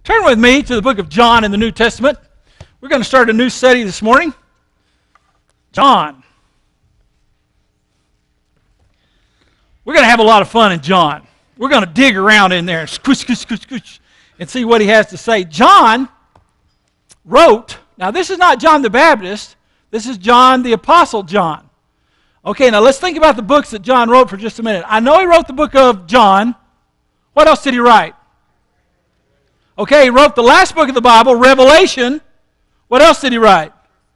Turn with me to the book of John in the New Testament. We're going to start a new study this morning. John. We're going to have a lot of fun in John. We're going to dig around in there and squish, squish, squish, squish, and see what he has to say. John wrote, now this is not John the Baptist, this is John the Apostle John. Okay, now let's think about the books that John wrote for just a minute. I know he wrote the book of John. What else did he write? Okay, he wrote the last book of the Bible, Revelation. What else did he write?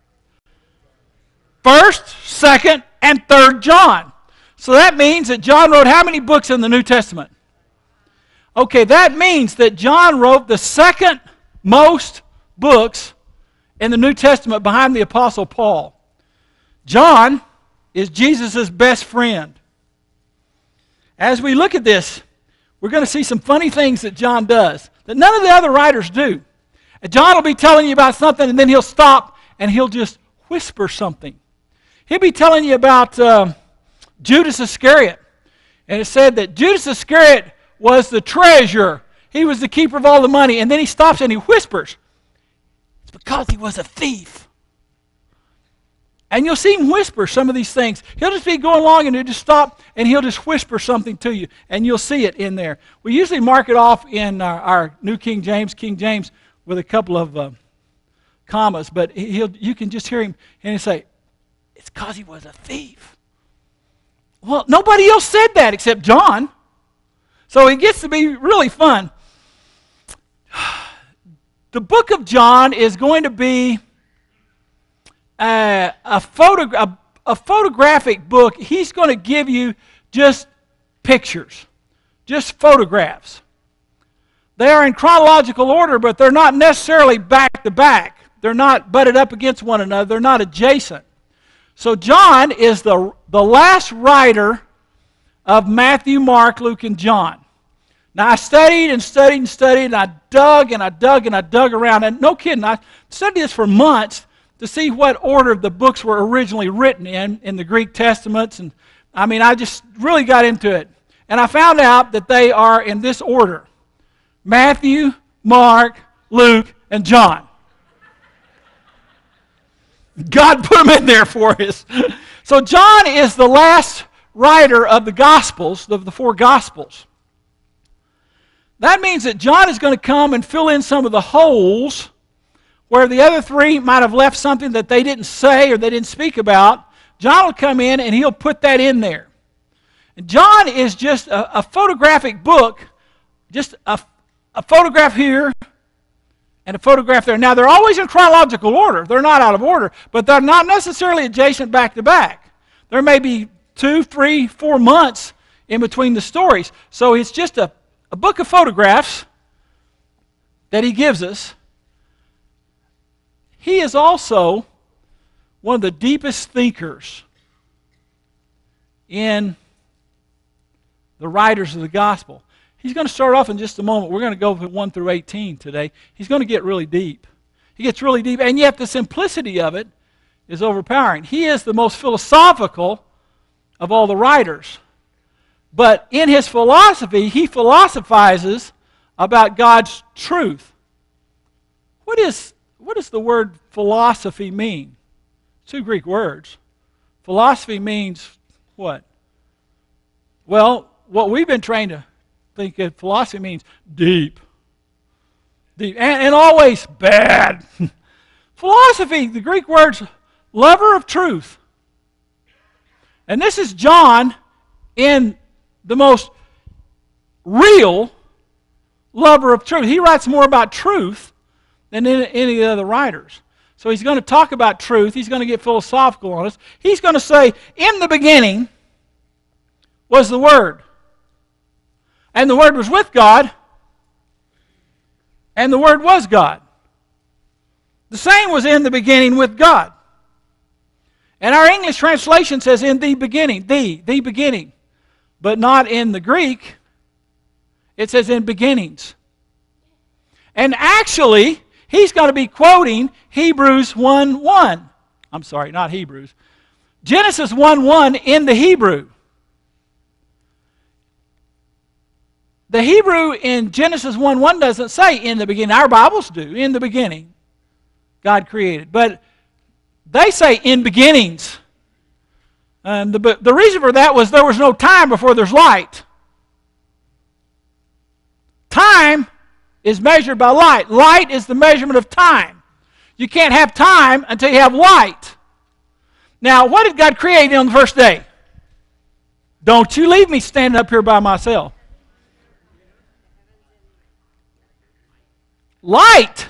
1st, 2nd, and 3rd John. So that means that John wrote how many books in the New Testament? Okay, that means that John wrote the second most books in the New Testament behind the Apostle Paul. John is Jesus' best friend. As we look at this, we're going to see some funny things that John does that none of the other writers do. And John will be telling you about something, and then he'll stop, and he'll just whisper something. He'll be telling you about Judas Iscariot. And it said that Judas Iscariot was the treasurer. He was the keeper of all the money. And then he stops and he whispers, it's because he was a thief. And you'll see him whisper some of these things. He'll just be going along and he'll just stop and he'll just whisper something to you. And you'll see it in there. We usually mark it off in our New King James, with a couple of commas. But you can just hear him and he'll say, it's because he was a thief. Well, nobody else said that except John. So it gets to be really fun. The book of John is going to be a photographic book. He's going to give you just pictures, just photographs. They are in chronological order, but they're not necessarily back to back. They're not butted up against one another. They're not adjacent. So John is the last writer of Matthew, Mark, Luke, and John. Now I studied and studied and studied, and I dug and I dug and I dug around. And no kidding, I studied this for months to see what order the books were originally written in the Greek Testaments. And I just really got into it. And I found out that they are in this order: Matthew, Mark, Luke, and John. God put them in there for us. So John is the last writer of the Gospels, of the 4 Gospels. That means that John is going to come and fill in some of the holes where the other 3 might have left something that they didn't say or they didn't speak about. John will come in and he'll put that in there. And John is just a photographic book, just a photograph here and a photograph there. Now, they're always in chronological order. They're not out of order, but they're not necessarily adjacent back to back. There may be 2, 3, 4 months in between the stories. So it's just a book of photographs that he gives us. He is also one of the deepest thinkers in the writers of the gospel. He's going to start off in just a moment. We're going to go from 1 through 18 today. He's going to get really deep. He gets really deep, and yet the simplicity of it is overpowering. He is the most philosophical of all the writers. But in his philosophy, he philosophizes about God's truth. What does the word philosophy mean? 2 Greek words. Philosophy means what? Well, what we've been trained to think of philosophy means deep. Deep. And always bad. Philosophy, the Greek word's lover of truth. And this is John in the most real lover of truth. He writes more about truth than any of the other writers. So he's going to talk about truth. He's going to get philosophical on us. He's going to say, in the beginning was the Word. And the Word was with God. And the Word was God. The same was in the beginning with God. And our English translation says in the beginning, the beginning. But not in the Greek. It says in beginnings. And actually, he's going to be quoting Hebrews 1:1. I'm sorry, not Hebrews. Genesis 1:1 in the Hebrew. the Hebrew in Genesis 1:1 doesn't say in the beginning. Our Bibles do. In the beginning, God created. But they say in beginnings. And the reason for that was there was no time before there's light. Time is measured by light. Light is the measurement of time. You can't have time until you have light. Now, what did God create on the first day? Don't you leave me standing up here by myself. Light.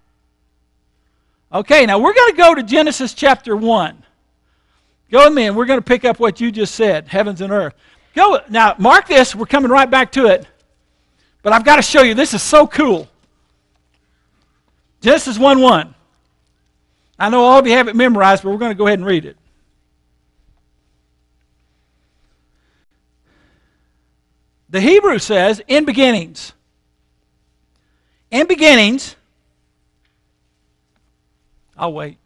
Okay, now we're going to go to Genesis chapter 1. Go with me, and we're going to pick up what you just said, heavens and earth. Go now, mark this. We're coming right back to it. But I've got to show you, this is so cool. Genesis 1:1. I know all of you have it memorized, but we're going to go ahead and read it. The Hebrew says, in beginnings. In beginnings. I'll wait.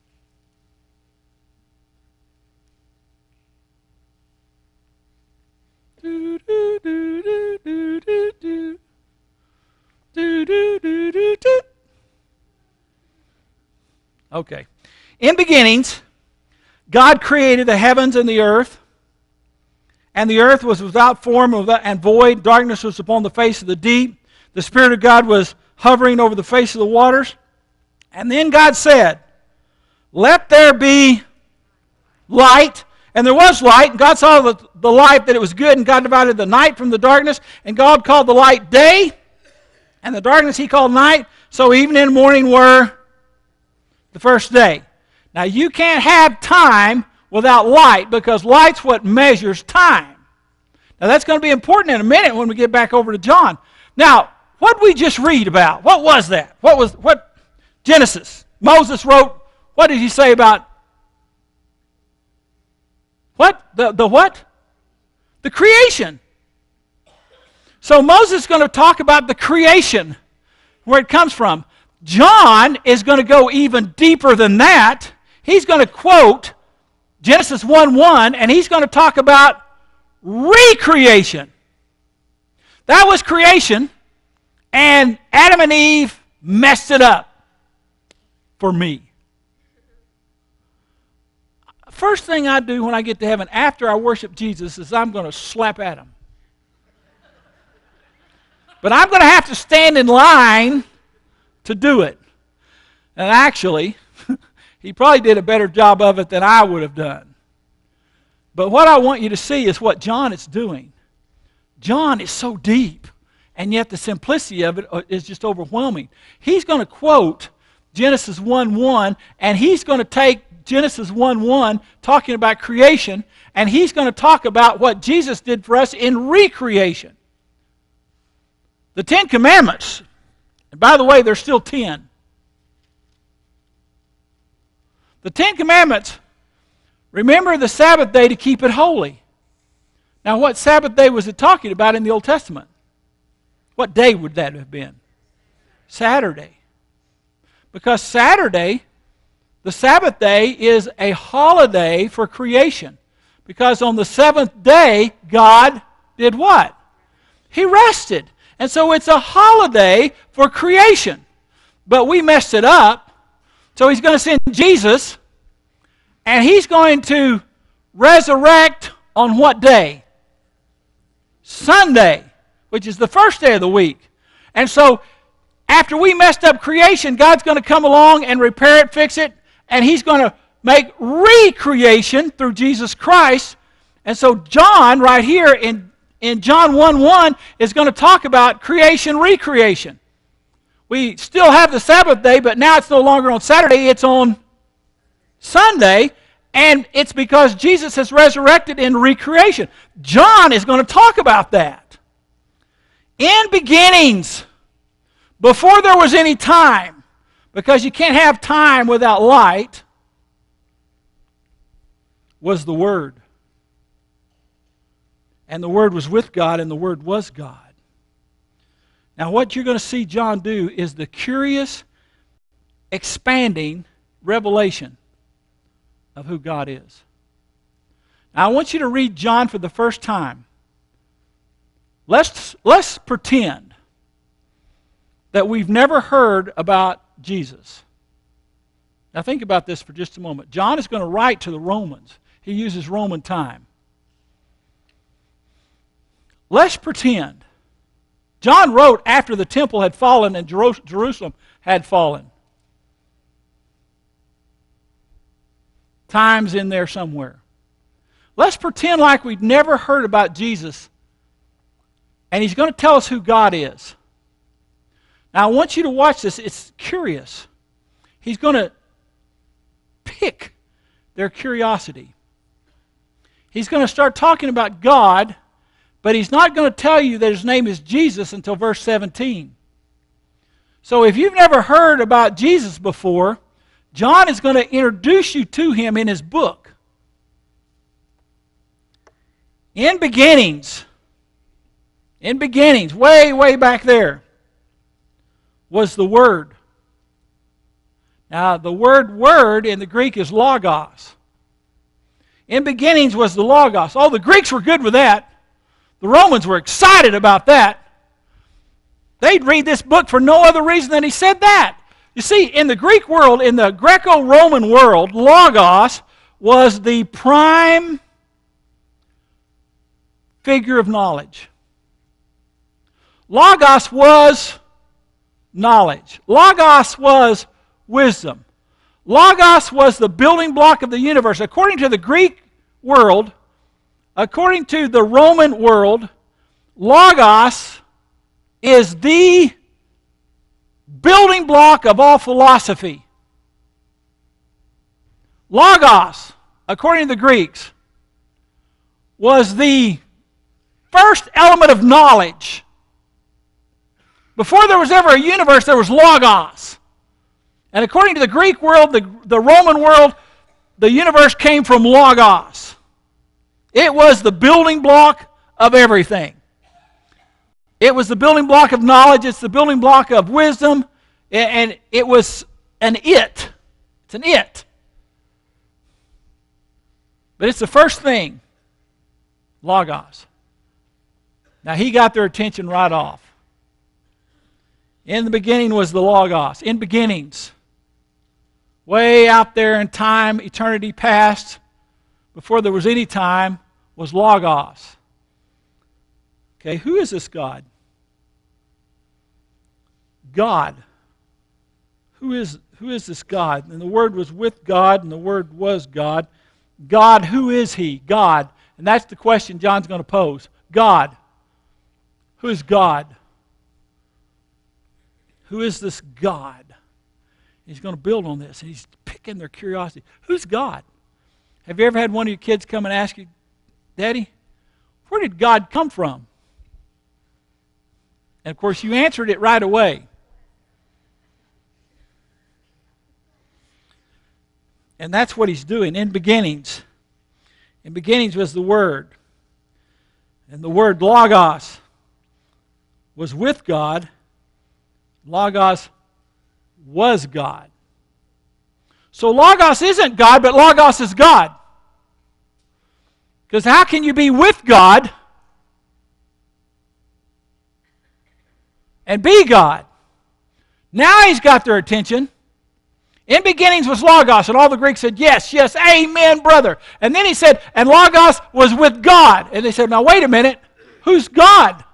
Do, do, do, do, do, do, do. Do, do, do, do, do. Okay. In beginnings, God created the heavens and the earth. And the earth was without form and void. Darkness was upon the face of the deep. The Spirit of God was hovering over the face of the waters. And then God said, let there be light. And there was light. And God saw the light that it was good. And God divided the night from the darkness. And God called the light day. And the darkness He called night. So evening and morning were the first day. Now you can't have time without light, because light's what measures time. Now that's going to be important in a minute when we get back over to John. Now, what did we just read about? What was that? What Genesis. Moses wrote, what did he say about what? The what? The creation. So Moses is going to talk about the creation, where it comes from. John is going to go even deeper than that. He's going to quote Genesis 1:1, and he's going to talk about recreation. That was creation, and Adam and Eve messed it up for me. First thing I do when I get to heaven after I worship Jesus is I'm going to slap Adam. But I'm going to have to stand in line to do it. And actually, he probably did a better job of it than I would have done. But what I want you to see is what John is doing. John is so deep, and yet the simplicity of it is just overwhelming. He's going to quote Genesis 1:1, and he's going to take Genesis 1:1, talking about creation, and he's going to talk about what Jesus did for us in recreation. The 10 Commandments, and by the way, there's still 10. The 10 Commandments, remember the Sabbath day to keep it holy. Now, what Sabbath day was it talking about in the Old Testament? What day would that have been? Saturday. Because Saturday, the Sabbath day, is a holiday for creation. Because on the seventh day, God did what? He rested. And so it's a holiday for creation. But we messed it up. So He's going to send Jesus, and He's going to resurrect on what day? Sunday, which is the first day of the week. And so after we messed up creation, God's going to come along and repair it, fix it, and He's going to make recreation through Jesus Christ. And so John, right here in John 1:1, is going to talk about creation, recreation. We still have the Sabbath day, but now it's no longer on Saturday, it's on Sunday, and it's because Jesus has resurrected in recreation. John is going to talk about that. In beginnings, before there was any time, because you can't have time without light, was the Word. And the Word was with God, and the Word was God. Now, what you're going to see John do is the curious, expanding revelation of who God is. Now, I want you to read John for the first time. Let's pretend that we've never heard about Jesus. Now think about this for just a moment. John is going to write to the Romans. He uses Roman time. Let's pretend. John wrote after the temple had fallen and Jerusalem had fallen. Time's in there somewhere. Let's pretend like we've never heard about Jesus, and he's going to tell us who God is. Now, I want you to watch this. It's curious. He's going to pick their curiosity. He's going to start talking about God, but he's not going to tell you that his name is Jesus until verse 17. So if you've never heard about Jesus before, John is going to introduce you to him in his book. In beginnings, way, way back there, was the Word. Now, the word in the Greek is logos. In beginnings was the logos. Oh, the Greeks were good with that. The Romans were excited about that. They'd read this book for no other reason than he said that. You see, in the Greek world, in the Greco-Roman world, logos was the prime figure of knowledge. Logos was knowledge. Logos was wisdom. Logos was the building block of the universe. According to the Greek world, according to the Roman world, Logos is the building block of all philosophy. Logos, according to the Greeks, was the first element of knowledge. Before there was ever a universe, there was Logos. And according to the Greek world, the Roman world, the universe came from Logos. It was the building block of everything. It was the building block of knowledge. It's the building block of wisdom. And it was an it. It's an it. But it's the first thing. Logos. Now he got their attention right off. In the beginning was the Logos. In beginnings. Way out there in time, eternity past, before there was any time, was Logos. Okay, who is this God? God. Who is this God? And the Word was with God, and the Word was God. God, who is He? God. And that's the question John's going to pose. God. Who is God? Who is this God? He's going to build on this, and he's picking their curiosity. Who's God? Have you ever had one of your kids come and ask you, Daddy, where did God come from? And of course, you answered it right away. And that's what he's doing. In beginnings was the Word. And the word Logos was with God. Logos was God. So Logos isn't God, but Logos is God. Because how can you be with God and be God? Now he's got their attention. In beginnings was Logos, and all the Greeks said, yes, yes, amen, brother. And then he said, and Logos was with God. And they said, now wait a minute, who's God?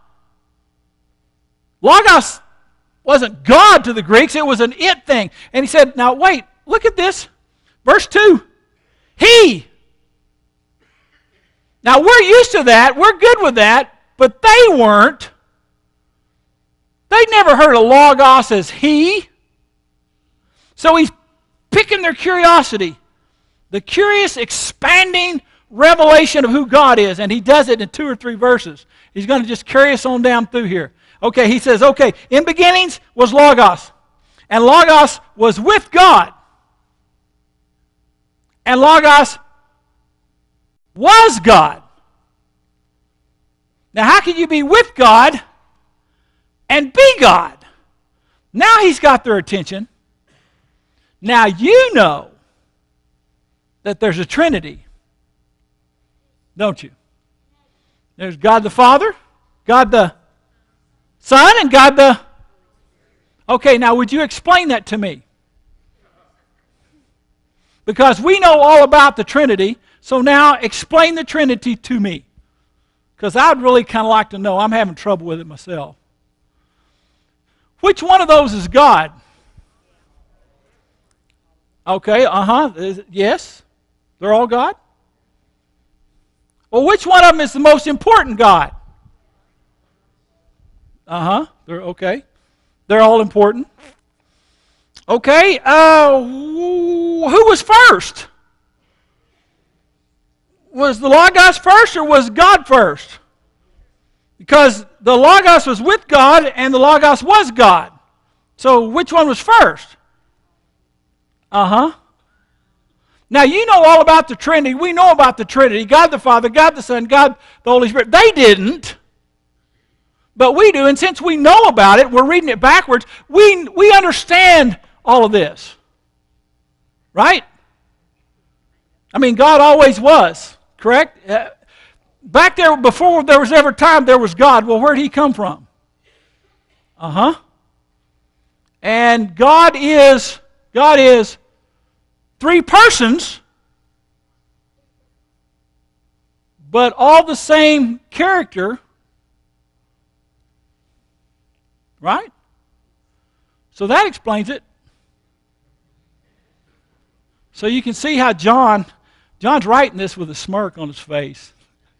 Logos wasn't God to the Greeks, it was an it thing. And he said, now wait, look at this. Verse 2, He. Now we're used to that, we're good with that, but they weren't. They'd never heard of Logos as He. So he's picking their curiosity. The curious, expanding revelation of who God is. And he does it in 2 or 3 verses. He's going to just carry us on down through here. Okay, he says, okay, in beginnings was Logos. And Logos was with God. And Logos was God. Now how can you be with God and be God? Now he's got their attention. Now you know that there's a Trinity, don't you? There's God the Father, God the Son and God the... Okay, now would you explain that to me? Because we know all about the Trinity, so now explain the Trinity to me. Because I'd really kind of like to know. I'm having trouble with it myself. Which one of those is God? Okay, yes. They're all God? Well, which one of them is the most important God? They're okay. They're all important. Okay, who was first? Was the Logos first or was God first? Because the Logos was with God and the Logos was God. So which one was first? Now you know all about the Trinity. We know about the Trinity. God the Father, God the Son, God the Holy Spirit. They didn't. But we do. And since we know about it, we're reading it backwards, we understand all of this. Right? I mean, God always was. Correct? Back there, before there was ever time, there was God. Well, where did He come from? And God is three persons, but all the same character. Right? So that explains it. So you can see how John's writing this with a smirk on his face.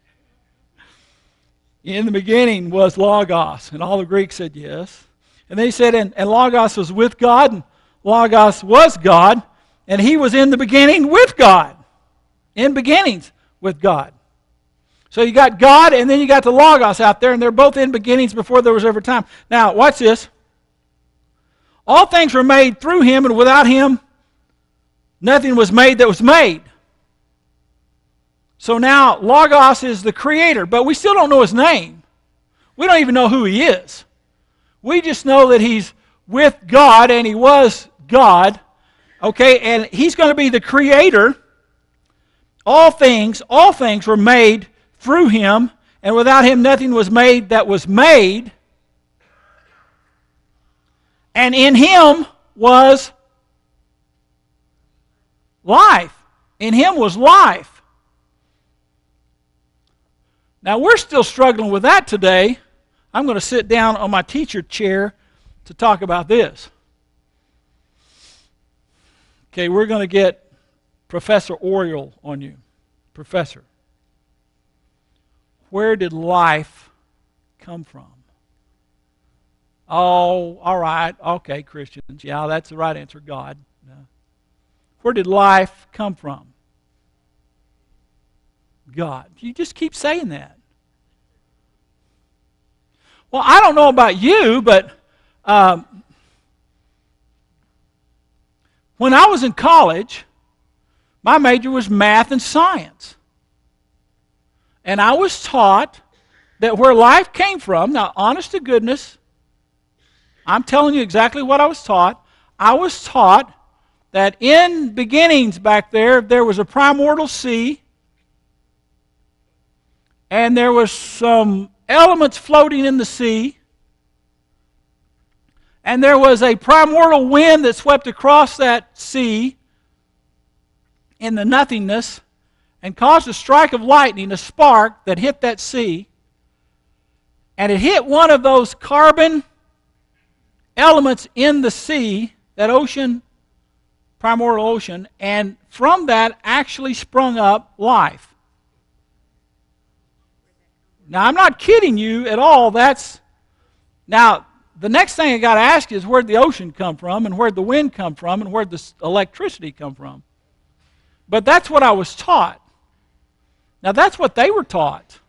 In the beginning was Logos, and all the Greeks said yes. And then he said, and Logos was with God, and Logos was God, and He was in the beginning with God. In beginnings with God. So you got God, and then you got the Logos out there, and they're both in beginnings before there was ever time. Now, watch this. All things were made through Him, and without Him, nothing was made that was made. So now, Logos is the Creator, but we still don't know His name. We don't even know who He is. We just know that He's with God, and He was God. Okay, and He's going to be the Creator. All things were made through Him, and without Him nothing was made that was made. And in Him was life. In Him was life. Now we're still struggling with that today. I'm going to sit down on my teacher chair to talk about this. Okay, we're going to get Professor Oriole on you. Professor. Where did life come from? Oh, all right. Okay, Christians. Yeah, that's the right answer. God. No. Where did life come from? God. You just keep saying that. Well, I don't know about you, but when I was in college, my major was math and science. And I was taught that where life came from, now honest to goodness, I'm telling you exactly what I was taught. I was taught that in beginnings back there was a primordial sea, and there was some elements floating in the sea, and there was a primordial wind that swept across that sea in the nothingness and caused a strike of lightning, a spark that hit that sea, and it hit one of those carbon elements in the sea, that ocean, primordial ocean, and from that actually sprung up life. Now, I'm not kidding you at all. Now, the next thing I got to ask is, where'd the ocean come from, and where'd the wind come from, and where'd the electricity come from? But that's what I was taught. Now, that's what they were taught.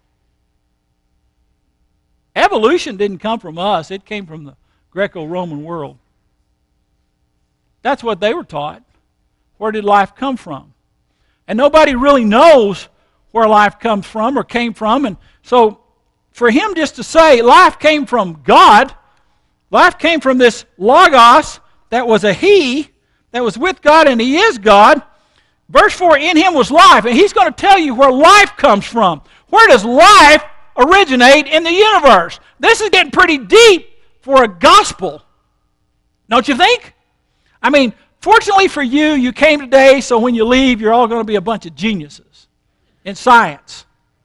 Evolution didn't come from us. It came from the Greco-Roman world. That's what they were taught. Where did life come from? And nobody really knows where life comes from or came from. And so for him just to say life came from God, life came from this Logos that was a He, that was with God, and He is God. Verse 4, in Him was life. And he's going to tell you where life comes from. Where does life originate in the universe? This is getting pretty deep for a gospel. Don't you think? I mean, fortunately for you, you came today, so when you leave, you're all going to be a bunch of geniuses in science.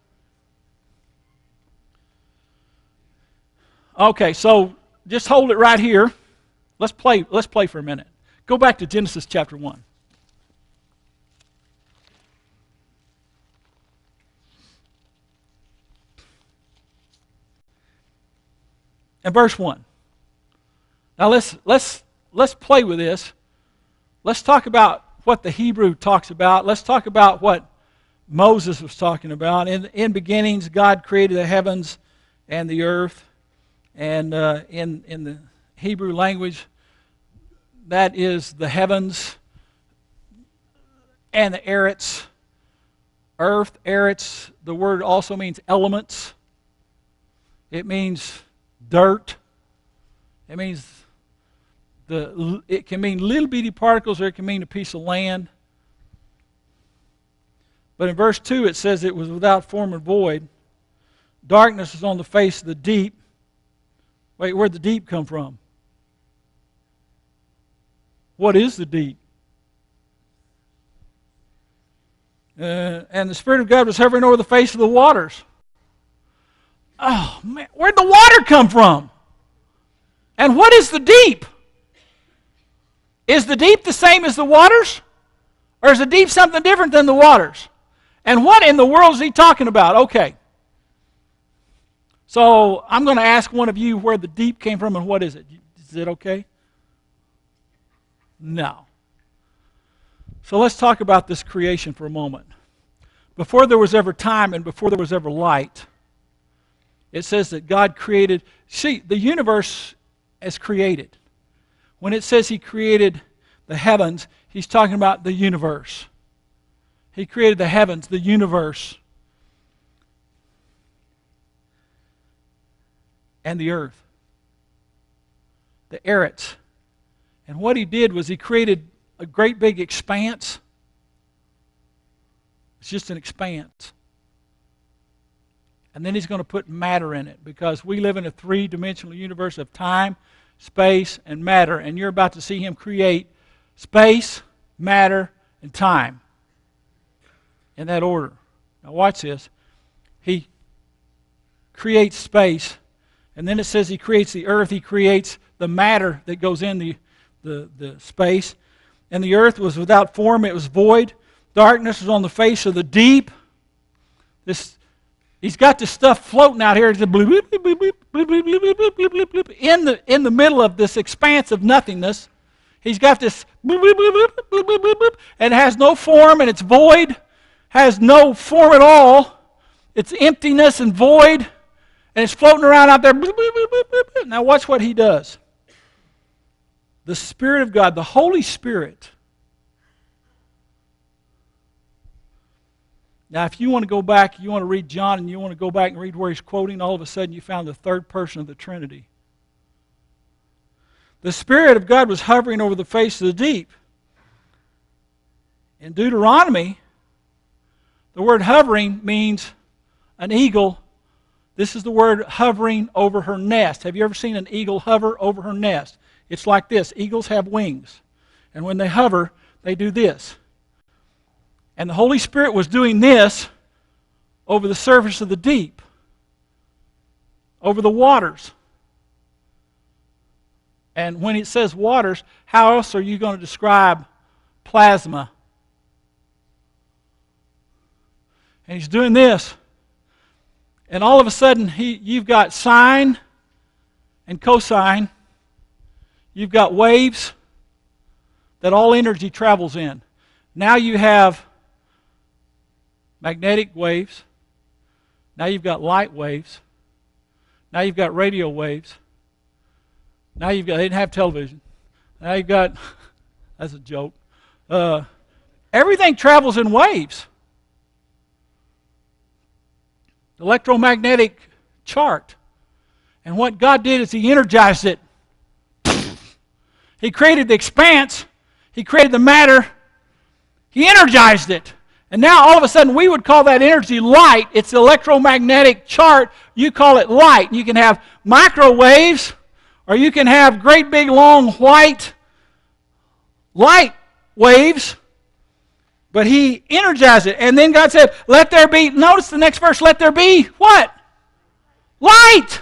Okay, so just hold it right here. Let's play for a minute. Go back to Genesis chapter 1. And verse 1. Now let's play with this. Let's talk about what the Hebrew talks about. Let's talk about what Moses was talking about. In beginnings, God created the heavens and the earth. And in the Hebrew language, that is the heavens and the eretz. Earth, eretz, the word also means elements. It means dirt. It means it can mean little bitty particles, or it can mean a piece of land. But in verse 2 it says it was without form and void. Darkness was on the face of the deep. Wait, where'd the deep come from? What is the deep? And the Spirit of God was hovering over the face of the waters. Oh, man, where'd the water come from? And what is the deep? Is the deep the same as the waters? Or is the deep something different than the waters? And what in the world is he talking about? Okay. So I'm going to ask one of you where the deep came from and what is it? Is it okay? No. So let's talk about this creation for a moment. Before there was ever time and before there was ever light, it says that God created. See, the universe is created. When it says he created the heavens, he's talking about the universe. He created the heavens, the universe, and the earth, the eretz. And what he did was he created a great big expanse. It's just an expanse. And then he's going to put matter in it, because we live in a three-dimensional universe of time, space, and matter. And you're about to see him create space, matter, and time in that order. Now watch this. He creates space, and then it says he creates the earth. He creates the matter that goes in the space. And the earth was without form, it was void. Darkness was on the face of the deep. He's got this stuff floating out here in the middle of this expanse of nothingness. He's got this and it has no form, and it's void, has no form at all. It's emptiness and void, and it's floating around out there. Now watch what he does. The Spirit of God, the Holy Spirit. Now, if you want to go back, you want to read John, and you want to go back and read where he's quoting, all of a sudden you found the third person of the Trinity. The Spirit of God was hovering over the face of the deep. In Deuteronomy, the word hovering means an eagle. This is the word hovering over her nest. Have you ever seen an eagle hover over her nest? It's like this. Eagles have wings. And when they hover, they do this. And the Holy Spirit was doing this over the surface of the deep, over the waters. And when it says waters, how else are you going to describe plasma? And he's doing this. And all of a sudden, you've got sine and cosine. You've got waves that all energy travels in. Now you have magnetic waves. Now you've got light waves. Now you've got radio waves. Now you've got, they didn't have television. Now you've got, that's a joke. Everything travels in waves. Electromagnetic chart. And what God did is he energized it. He created the expanse. He created the matter. He energized it. And now all of a sudden we would call that energy light. It's the electromagnetic chart. You call it light. You can have microwaves, or you can have great big long white light waves. But he energized it. And then God said, let there be, notice the next verse, let there be what? Light.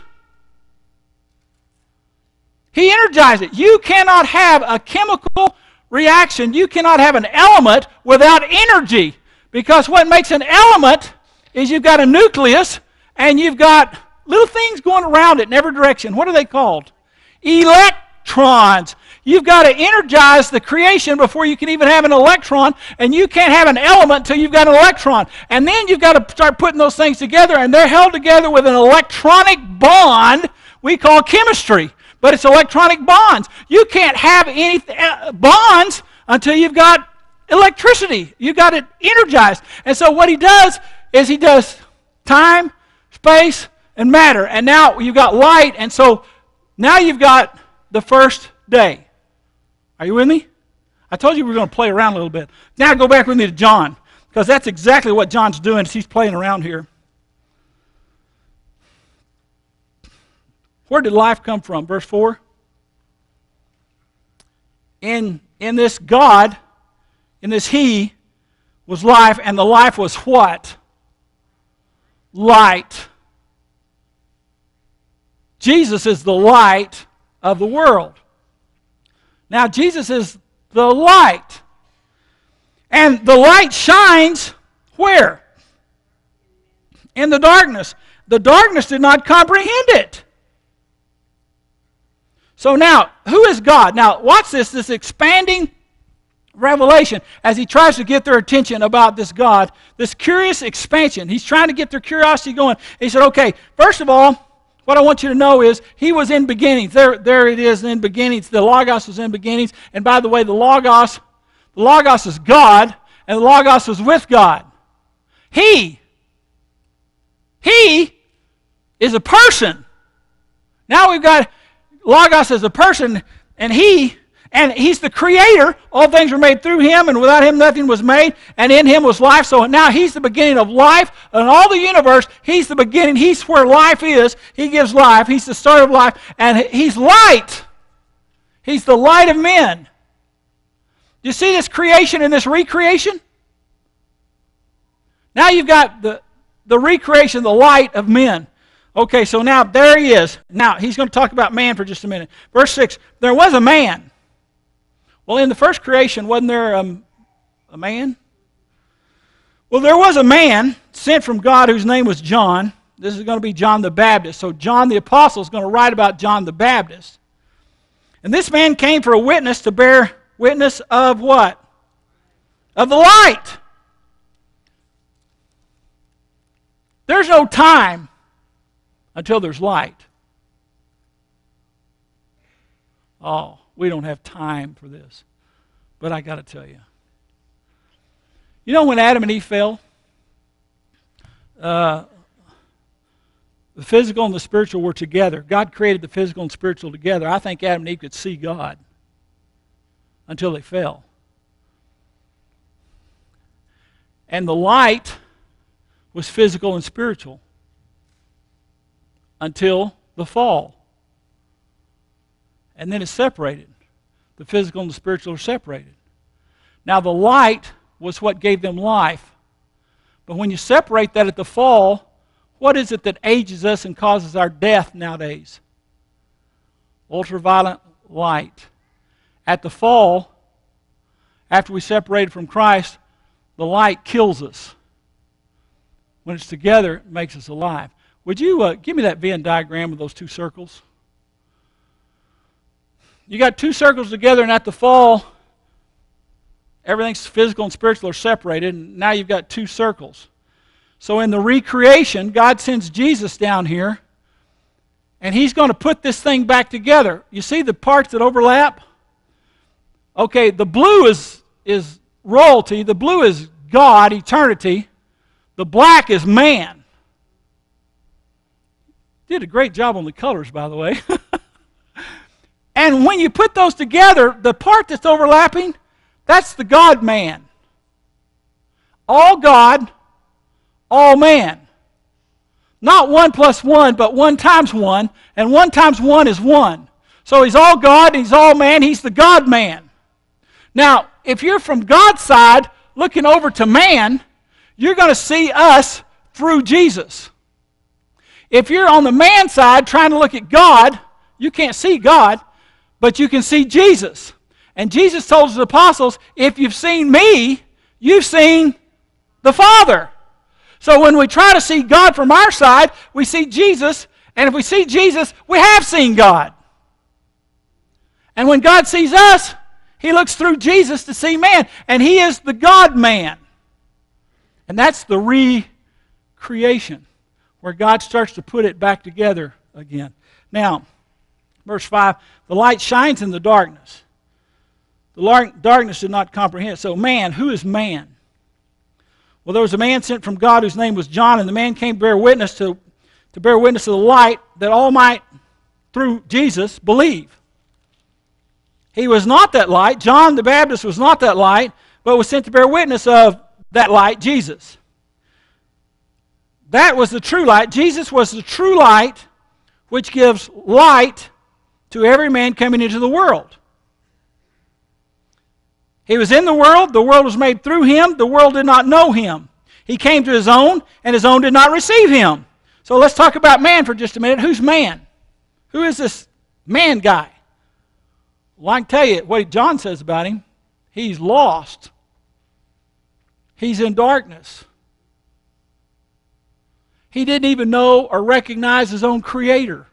He energized it. You cannot have a chemical reaction. You cannot have an element without energy. Because what makes an element is you've got a nucleus and you've got little things going around it in every direction. What are they called? Electrons. You've got to energize the creation before you can even have an electron, and you can't have an element until you've got an electron. And then you've got to start putting those things together, and they're held together with an electronic bond we call chemistry. But it's electronic bonds. You can't have any bonds until you've got electricity. You've got it energized. And so what he does is he does time, space, and matter. And now you've got light, and so now you've got the first day. Are you with me? I told you we were going to play around a little bit. Now go back with me to John, because that's exactly what John's doing. He's playing around here. Where did life come from? Verse 4. In this God, in this He, was life, and the life was what? Light. Jesus is the light of the world. Now, Jesus is the light. And the light shines where? In the darkness. The darkness did not comprehend it. So now, who is God? Now, watch this expanding revelation as he tries to get their attention about this God, this curious expansion. He's trying to get their curiosity going. He said, okay, first of all, what I want you to know is he was in beginnings. There it is in beginnings. The Logos was in beginnings. And by the way, the Logos is God, and the Logos was with God. He is a person. Now we've got Logos as a person, and he's the creator. All things were made through him, and without him nothing was made, and in him was life. So now he's the beginning of life. And all the universe, he's the beginning. He's where life is. He gives life. He's the start of life. And he's light. He's the light of men. Do you see this creation and this recreation? Now you've got the recreation, the light of men. Okay, so now there he is. Now he's going to talk about man for just a minute. Verse 6, there was a man. Well, in the first creation, wasn't there a man? Well, there was a man sent from God whose name was John. This is going to be John the Baptist. So John the Apostle is going to write about John the Baptist. And this man came for a witness to bear witness of what? Of the light. There's no time until there's light. Oh, we don't have time for this. But I got to tell you. You know when Adam and Eve fell? The physical and the spiritual were together. God created the physical and spiritual together. I think Adam and Eve could see God until they fell. And the light was physical and spiritual until the fall. And then it's separated. The physical and the spiritual are separated. Now the light was what gave them life. But when you separate that at the fall, what is it that ages us and causes our death nowadays? Ultraviolet light. At the fall, after we separated from Christ, the light kills us. When it's together, it makes us alive. Would you give me that Venn diagram of those two circles? You got two circles together, and at the fall, everything's physical and spiritual are separated, and now you've got two circles. So in the recreation, God sends Jesus down here, and he's going to put this thing back together. You see the parts that overlap? Okay, the blue is royalty. The blue is God, eternity. The black is man. Did a great job on the colors, by the way. And when you put those together, the part that's overlapping, that's the God-man. all God, all man. Not 1 plus 1, but 1 times 1, and 1 times 1 is 1. So he's all God, he's all man, he's the God-man. Now, if you're from God's side, looking over to man, you're going to see us through Jesus. If you're on the man side trying to look at God, you can't see God, but you can see Jesus. And Jesus told his apostles, if you've seen me, you've seen the Father. So when we try to see God from our side, we see Jesus, and if we see Jesus, we have seen God. And when God sees us, he looks through Jesus to see man, and he is the God-man. And that's the recreation, where God starts to put it back together again. Now, verse 5, the light shines in the darkness. The darkness did not comprehend. So man, who is man? Well, there was a man sent from God whose name was John, and the man came to bear witness to the light, that all might, through Jesus, believe. He was not that light. John the Baptist was not that light, but was sent to bear witness of that light, Jesus. That was the true light. Jesus was the true light, which gives light to every man coming into the world. He was in the world was made through him, the world did not know him. He came to his own, and his own did not receive him. So let's talk about man for just a minute. Who's man? Who is this man guy? Well, I can tell you what John says about him. He's lost. He's in darkness. He didn't even know or recognize his own Creator.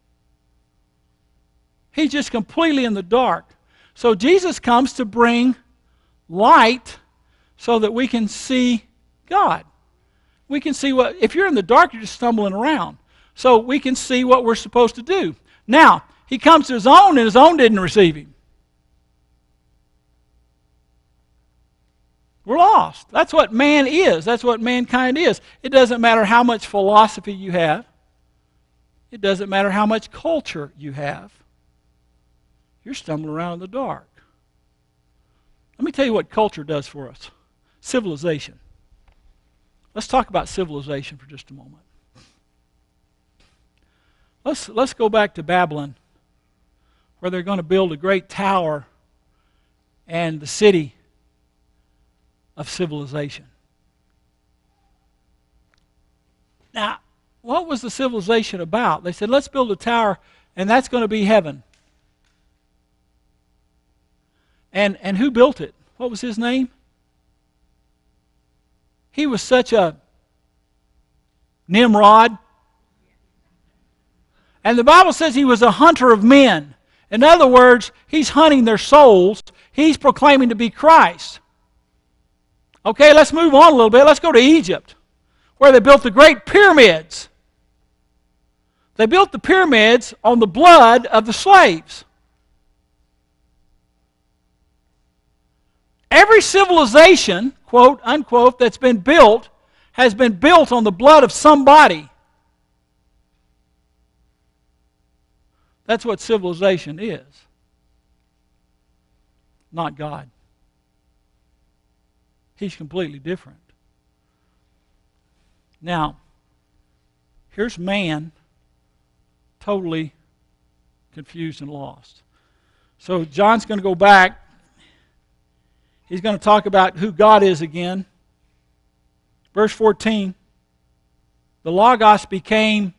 He's just completely in the dark. So Jesus comes to bring light so that we can see God. We can see what, if you're in the dark, you're just stumbling around. So we can see what we're supposed to do. Now, he comes to his own, and his own didn't receive him. We're lost. That's what man is. That's what mankind is. It doesn't matter how much philosophy you have. It doesn't matter how much culture you have. You're stumbling around in the dark. Let me tell you what culture does for us. Civilization. Let's talk about civilization for just a moment. Let's go back to Babylon, where they're going to build a great tower and the city of civilization. Now, what was the civilization about? They said, let's build a tower, and that's going to be heaven. And who built it? What was his name? He was such a Nimrod. And the Bible says he was a hunter of men. In other words, he's hunting their souls. He's proclaiming to be Christ. Okay, let's move on a little bit. Let's go to Egypt, where they built the great pyramids. They built the pyramids on the blood of the slaves. Every civilization, quote, unquote, that's been built has been built on the blood of somebody. That's what civilization is. Not God. He's completely different. Now, here's man totally confused and lost. So John's going to go back. He's going to talk about who God is again. Verse 14, the Logos became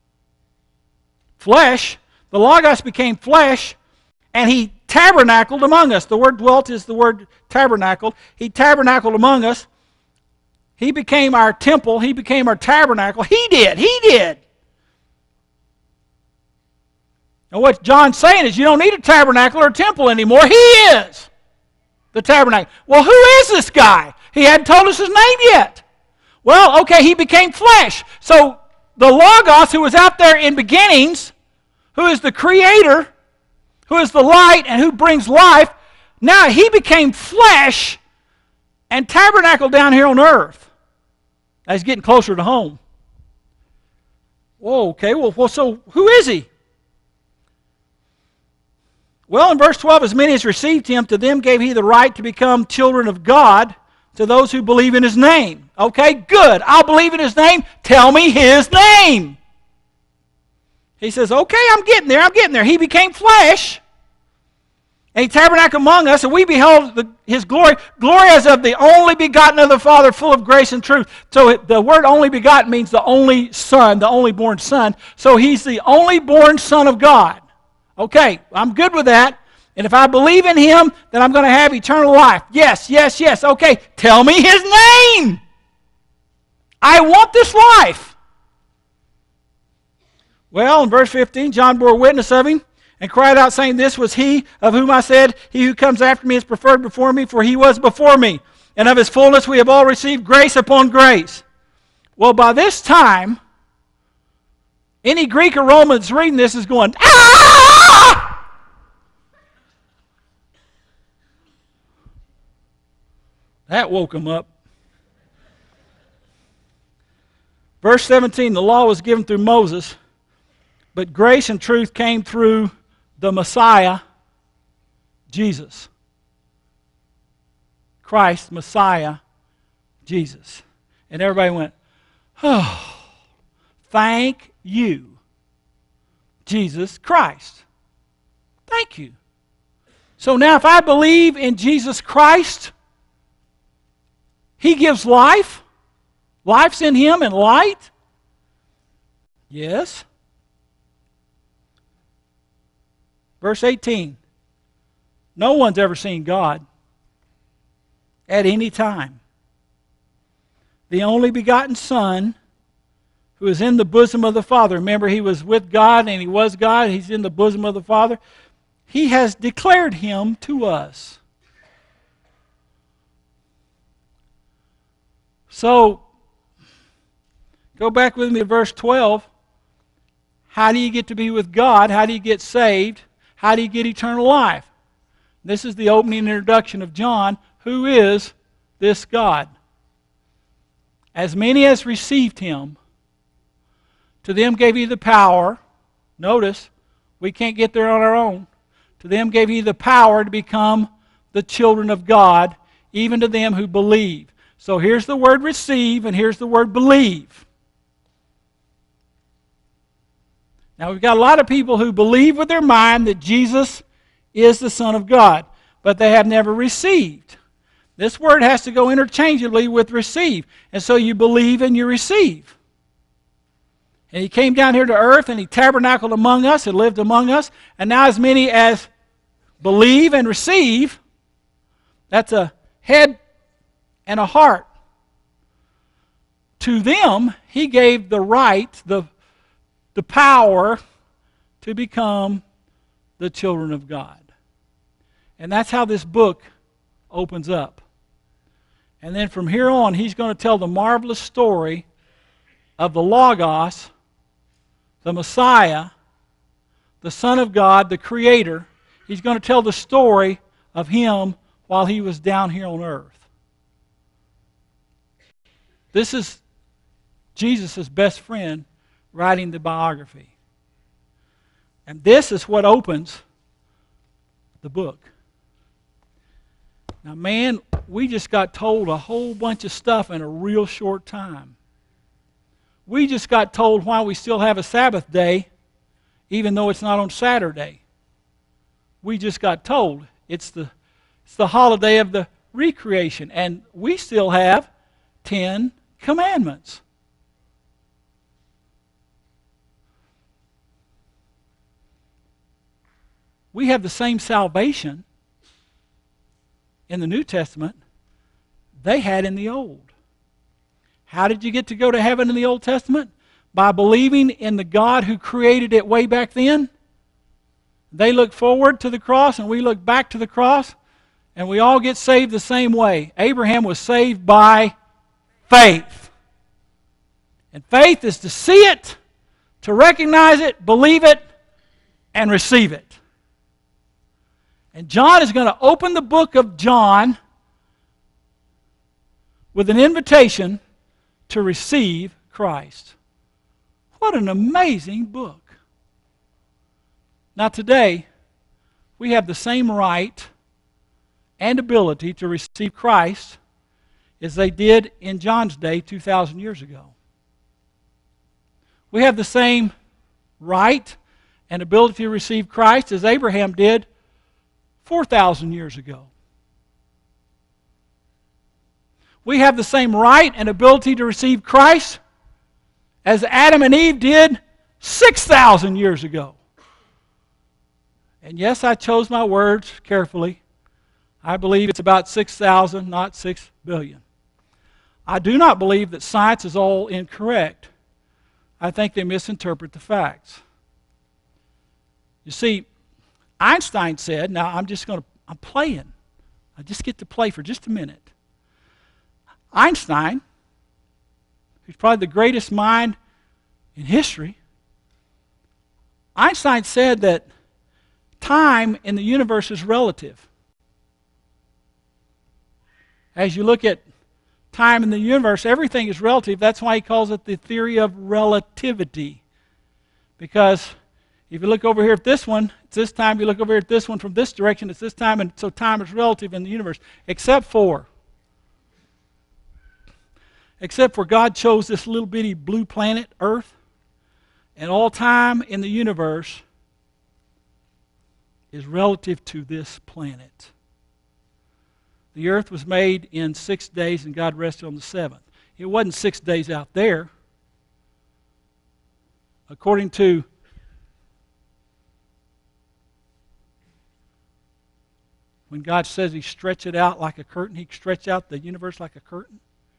flesh. The Logos became flesh, and he tabernacled among us. The word dwelt is the word tabernacled. He tabernacled among us. He became our temple. He became our tabernacle. He did. And what John's saying is you don't need a tabernacle or a temple anymore. He is the tabernacle. Well, who is this guy? He hadn't told us his name yet. Well, okay, he became flesh. So the Logos, who was out there in beginnings, who is the creator, who is the light, and who brings life, now he became flesh and tabernacled down here on earth. Now he's getting closer to home. Whoa, okay, well, so who is he? Well, in verse 12, as many as received him, to them gave he the right to become children of God. to those who believe in His name. Okay, good. I'll believe in His name. Tell me His name. He says, okay, I'm getting there. He became flesh, and He tabernacled among us, and we beheld His glory as of the only begotten of the Father, full of grace and truth. So the word only begotten means the only Son, the only born Son. So He's the only born Son of God. Okay, I'm good with that. And if I believe in Him, then I'm going to have eternal life. Yes. Okay, tell me His name. I want this life. Well, in verse 15, John bore witness of Him and cried out, saying, this was He of whom I said, He who comes after me is preferred before me, for He was before me. And of His fullness we have all received grace upon grace. Well, by this time, any Greek or Roman that's reading this is going, ah! That woke them up. Verse 17, the law was given through Moses, but grace and truth came through the Messiah, Jesus. Christ, Messiah, Jesus. And everybody went, oh, thank you, Jesus Christ. Thank you. So now if I believe in Jesus Christ, He gives life. Life's in Him and light. Yes. Verse 18. No one's ever seen God at any time. The only begotten Son, who is in the bosom of the Father. Remember, He was with God and He was God. He's in the bosom of the Father. He has declared Him to us. So, go back with me to verse 12. How do you get to be with God? How do you get saved? How do you get eternal life? This is the opening introduction of John. Who is this God? As many as received Him, to them gave He the power. Notice, we can't get there on our own. To them gave He the power to become the children of God, even to them who believe. So here's the word receive, and here's the word believe. Now we've got a lot of people who believe with their mind that Jesus is the Son of God, but they have never received. This word has to go interchangeably with receive. And so you believe and you receive. And He came down here to earth and He tabernacled among us and lived among us. And now as many as believe and receive, that's a head and a heart. To them, He gave the right, the power to become the children of God. And that's how this book opens up. And then from here on, He's going to tell the marvelous story of the Logos, the Messiah, the Son of God, the Creator. He's going to tell the story of Him while He was down here on earth. This is Jesus' best friend writing the biography. And this is what opens the book. Now, man, we just got told a whole bunch of stuff in a real short time. We just got told why we still have a Sabbath day, even though it's not on Saturday. We just got told it's the holiday of the recreation, and we still have 10 commandments. We have the same salvation in the New Testament they had in the Old. How did you get to go to heaven in the Old Testament? By believing in the God who created it way back then. They look forward to the cross and we look back to the cross, and we all get saved the same way. Abraham was saved by faith. And faith is to see it, to recognize it, believe it, and receive it. And John is going to open the book of John with an invitation to receive Christ. What an amazing book. Now today, we have the same right and ability to receive Christ as they did in John's day 2,000 years ago. We have the same right and ability to receive Christ as Abraham did 4,000 years ago. We have the same right and ability to receive Christ as Adam and Eve did 6,000 years ago. And yes, I chose my words carefully. I believe it's about 6,000, not 6 billion. I do not believe that science is all incorrect. I think they misinterpret the facts. You see, Einstein said, now I'm playing. I just get to play for just a minute. Einstein, who's probably the greatest mind in history, Einstein said that time in the universe is relative. As you look at time in the universe, everything is relative. That's why he calls it the theory of relativity. Because if you look over here at this one, it's this time. You look over here at this one from this direction, it's this time. And so time is relative in the universe. Except for God chose this little bitty blue planet, Earth. And all time in the universe is relative to this planet. The earth was made in 6 days and God rested on the seventh. It wasn't 6 days out there. According to when God says He stretched it out like a curtain, He stretched out the universe like a curtain.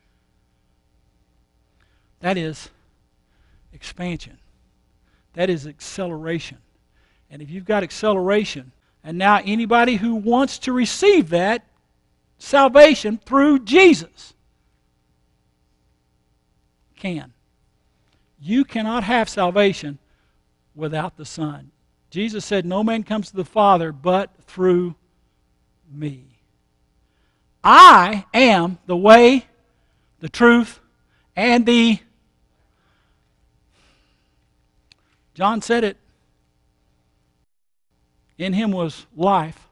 That is expansion. That is acceleration. And if you've got acceleration, and now anybody who wants to receive that salvation through Jesus can. You cannot have salvation without the Son. Jesus said, no man comes to the Father but through me. I am the way, the truth, and the... John said it. In Him was life.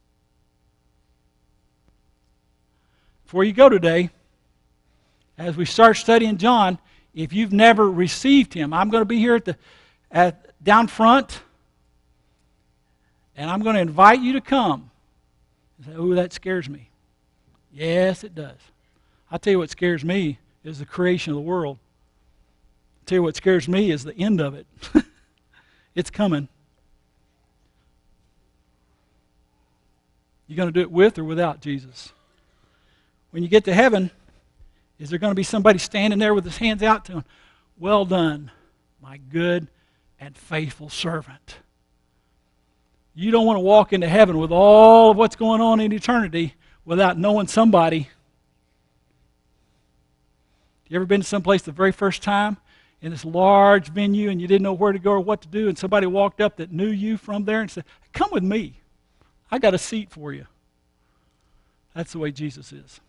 Before you go today, as we start studying John, if you've never received Him, I'm going to be here down front, and I'm going to invite you to come. You say, oh, that scares me. Yes, it does. I'll tell you what scares me is the creation of the world. I'll tell you what scares me is the end of it. It's coming. You're going to do it with or without Jesus. When you get to heaven, is there going to be somebody standing there with his hands out to him? Well done, my good and faithful servant. You don't want to walk into heaven with all of what's going on in eternity without knowing somebody. You ever been to someplace the very first time in this large venue and you didn't know where to go or what to do, and somebody walked up that knew you from there and said, come with me. I got a seat for you. That's the way Jesus is.